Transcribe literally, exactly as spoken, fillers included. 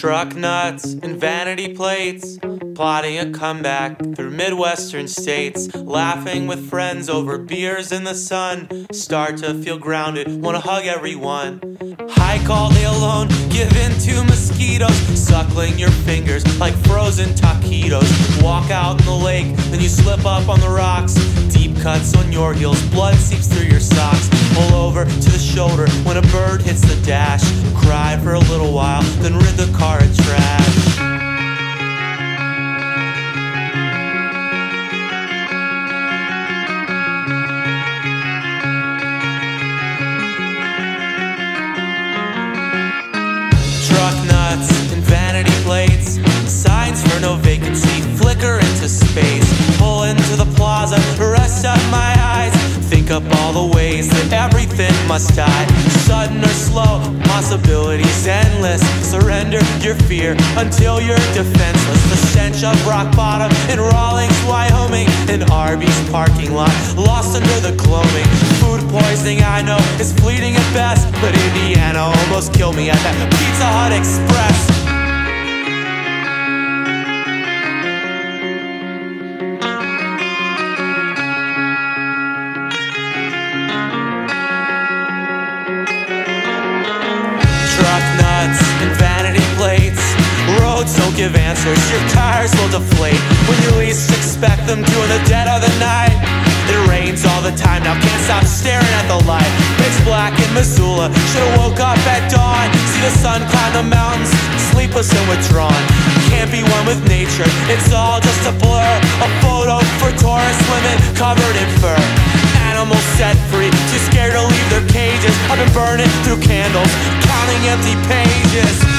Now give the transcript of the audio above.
Truck nuts and vanity plates, plotting a comeback through midwestern states, laughing with friends over beers in the sun. Start to feel grounded, wanna hug everyone. Hike all day alone, give in to mosquitoes, suckling your fingers like frozen taquitos. Walk out in the lake, then you slip up on the rocks. Deep cuts on your heels, blood seeps through your socks. Pull over to the shoulder when a bird hits the dash. Cry for a little while, then rid the car of trash. Truck nuts and vanity plates, signs for no vacancy flicker into space. Pull into the plaza, rest up my eyes, think up all the ways that everything must die. Sudden or slow, possibilities endless. Surrender your fear until you're defenseless. The stench of rock bottom in Rawlings, Wyoming, an Arby's parking lot, lost under the gloaming. Food poisoning I know is fleeting at best, but Indiana almost killed me at that Pizza Hut Express. Truck nuts and vanity plates, roads don't give answers, your tires will deflate when you least expect them to in the dead of the night. It rains all the time now, can't stop staring at the light. It's black in Missoula, should've woke up at dawn. See the sun climb the mountains, sleepless and withdrawn. Can't be one with nature, it's all just a blur. A photo for tourist women covered in fur. Animals set free, too scared to leave their cages. I've been burning through candles, counting empty pages.